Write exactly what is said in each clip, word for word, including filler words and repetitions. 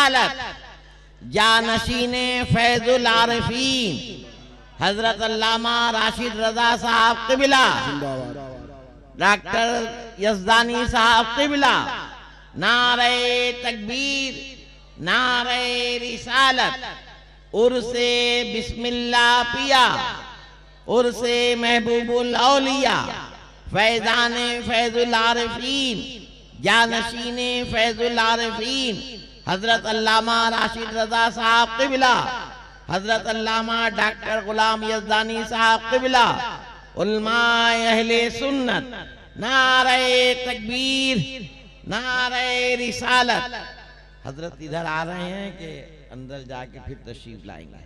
रिसालत जानशीने फैजुल आरिफीन हजरत अल्लामा राशिद रजा साहब क़िबला, डॉक्टर यज़दानी साहब क़िबला, नारे तकबीर, नारे रिसालत, उर्से बिस्मिल्लाह पिया, उर्से महबूबुल औलिया, फैज़ाने फैजुल आरिफीन, जानशीने फैजुल आरिफीन, हजरत अल्लामा राशिद रजा साहब क़िबला, हजरत अल्लामा डॉक्टर गुलाम यज़दानी साहब क़िबला, उलमाए अहले सुन्नत, नारे तकबीर, नारे रिसालत। हजरत इधर आ रहे हैं कि अंदर जाके फिर तशरीफ लाएंगे?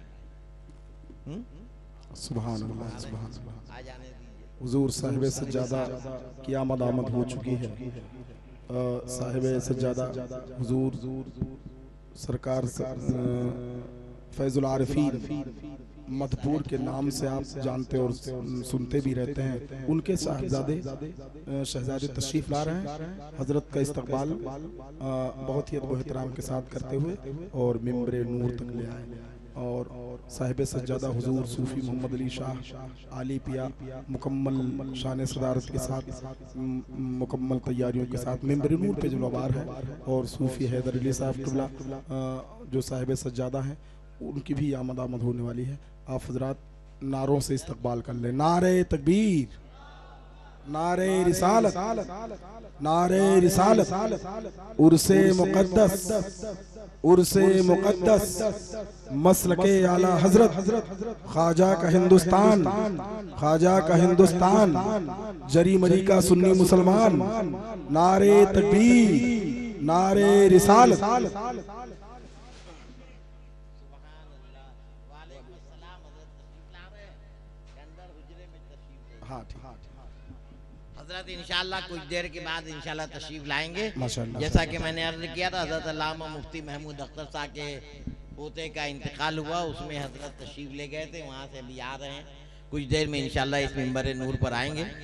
सुभान अल्लाह, सुभान अल्लाह। आ जाने दीजिए। हुजूर साहिब सज्जादा की आमद आमद हो चुकी है। साहिब सज्जादा हुजूर सरकार फैजुल आरिफीन मधपुर के नाम से आप जानते और सुनते भी रहते हैं, उनके साहबजादे शहजादे तशरीफ ला रहे हैं। हजरत का इस्तकबाल बहुत ही अदब एहतराम के साथ करते हुए और मिंबरे नूर तक ले आए और साहिब सज्जादा हुजूर सूफी मोहम्मद अली शाह आली पिया मुकम्मल शान सदारत के साथ मुकम्मल तैयारियों के साथ मिंबरे नूर पे जुलवार है और सूफी हैदर अली साहब क़िबला जो साहिब सज्जादा हैं उनकी भी आमद आमद होने वाली है। आप हजरात नारों से इस्तकबाल कर लें। नारे तकबीर, नारे रिसालत, नारे रिसालत, उर्से मुक़द्दस, उर्से मुक़द्दस, मसलके आला हजरत, ख्वाजा का हिंदुस्तान, ख्वाजा का हिंदुस्तान, जरी मरी का सुन्नी मुसलमान। नारे तकबीर, नारे रिसालत। हाँ ठीक। हजरत इंशाअल्लाह कुछ देर के बाद इंशाअल्लाह तशरीफ लाएंगे। माशाअल्लाह। जैसा कि मैंने अर्ज किया था, हजरत अल्लामा मुफ्ती महमूद अख्तर साहब के पोते का इंतकाल हुआ, उसमें हजरत तशरीफ ले गए थे, वहाँ से अभी आ रहे हैं। कुछ देर में इंशाअल्लाह इस मिंबर नूर पर आएंगे।